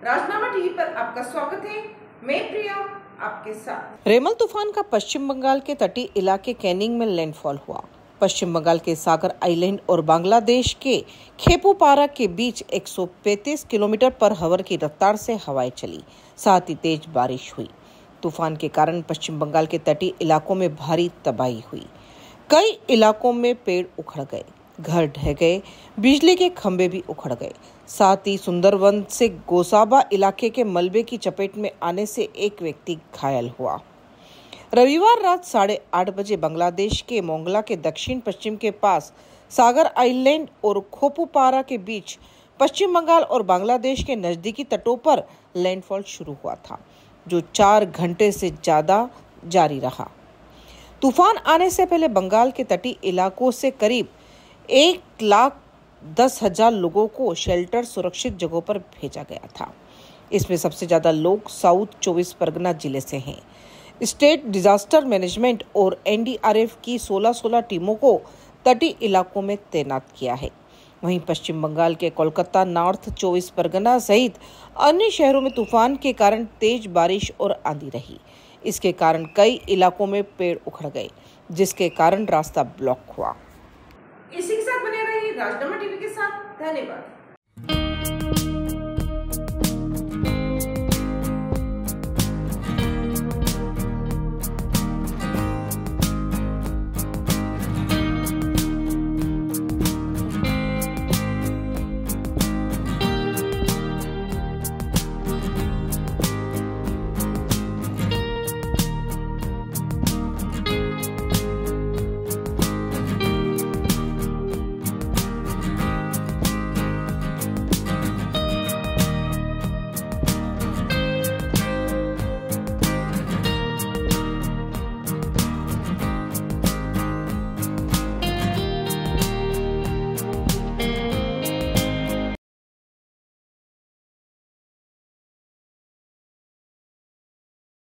राजनामा TV पर आपका स्वागत है। मैं प्रिया आपके साथ। रेमल तूफान का पश्चिम बंगाल के तटीय इलाके कैनिंग में लैंडफॉल हुआ। पश्चिम बंगाल के सागर आइलैंड और बांग्लादेश के खेपुपारा के बीच 135 किलोमीटर पर आवर की रफ्तार से हवाएं चली, साथ ही तेज बारिश हुई। तूफान के कारण पश्चिम बंगाल के तटीय इलाकों में भारी तबाही हुई। कई इलाकों में पेड़ उखड़ गए, घर ढह गए, बिजली के खंभे भी उखड़ गए। साथ ही सुंदरवन से गोसाबा इलाके के मलबे की चपेट में आने से एक व्यक्ति घायल हुआ। रविवार रात 8:30 बजे बांग्लादेश के मोंगला के दक्षिण पश्चिम के पास सागर आइलैंड और खेपुपारा के बीच पश्चिम बंगाल और बांग्लादेश के नजदीकी तटों पर लैंडफॉल शुरू हुआ था, जो 4 घंटे से ज्यादा जारी रहा। तूफान आने से पहले बंगाल के तटीय इलाकों से करीब 1,10,000 लोगों को शेल्टर सुरक्षित जगहों पर भेजा गया था। इसमें सबसे ज्यादा लोग साउथ 24 परगना जिले से हैं। स्टेट डिजास्टर मैनेजमेंट और एनडीआरएफ की 16 टीमों को तटीय इलाकों में तैनात किया है। वहीं पश्चिम बंगाल के कोलकाता, नॉर्थ 24 परगना सहित अन्य शहरों में तूफान के कारण तेज बारिश और आंधी रही। इसके कारण कई इलाकों में पेड़ उखड़ गए, जिसके कारण रास्ता ब्लॉक हुआ। इसी के साथ बने रहिए राजनामा टीवी के साथ। धन्यवाद।